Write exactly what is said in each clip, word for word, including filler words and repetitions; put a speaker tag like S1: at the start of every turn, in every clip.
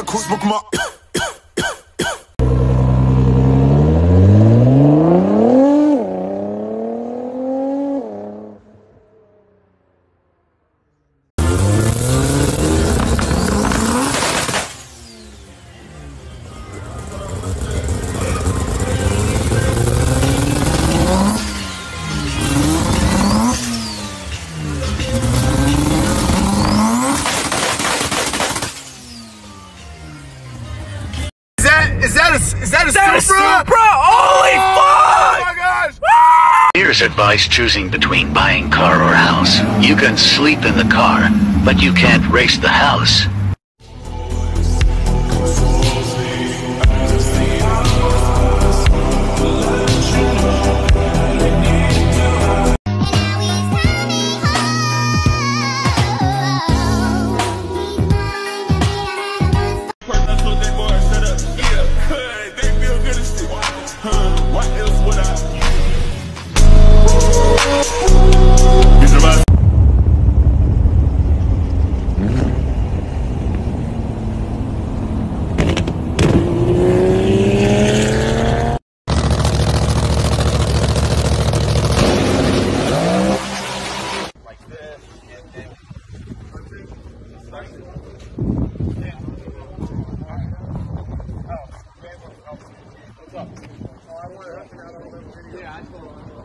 S1: cause smoke my Is that a, is that a Supra?
S2: Supra? Holy fuck!
S1: Oh my gosh!
S3: Here's advice choosing between buying car or house. You can sleep in the car, but you can't race the house.
S1: What else would I? Like this, and then what's up? Oh, I wanted to out of the video. Yeah, I saw it.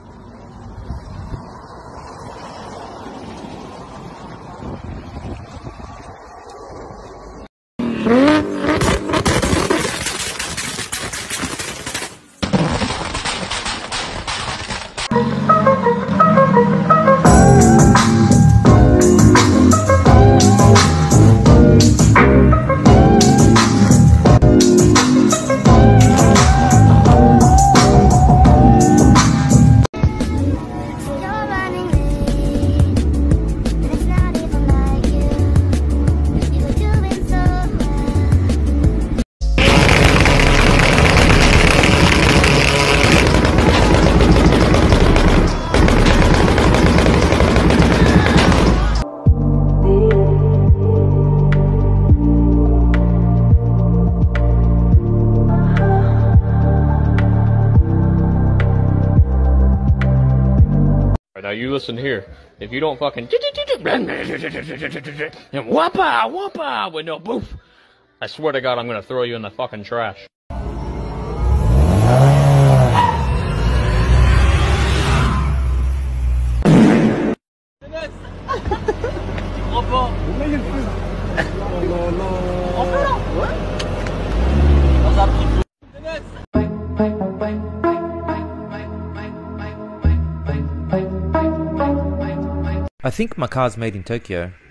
S2: Now you listen here. If you don't fucking and whoppa whoppa with no boof, I swear to God I'm gonna throw you in the fucking trash.
S4: I think my car's made in Tokyo.